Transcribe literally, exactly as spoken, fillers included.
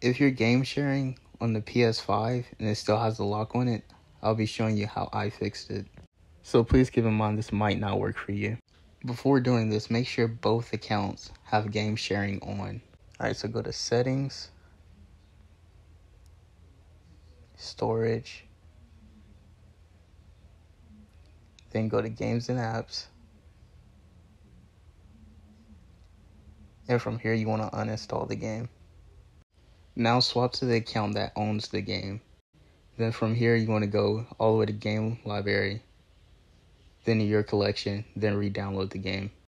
If you're game sharing on the P S five and it still has the lock on it, I'll be showing you how I fixed it. So please keep in mind this might not work for you. Before doing this, make sure both accounts have game sharing on. Alright, so go to settings, storage, then go to games and apps. And from here you want to uninstall the game. Now swap to the account that owns the game. Then from here you want to go all the way to game library, then to your collection, then re-download the game.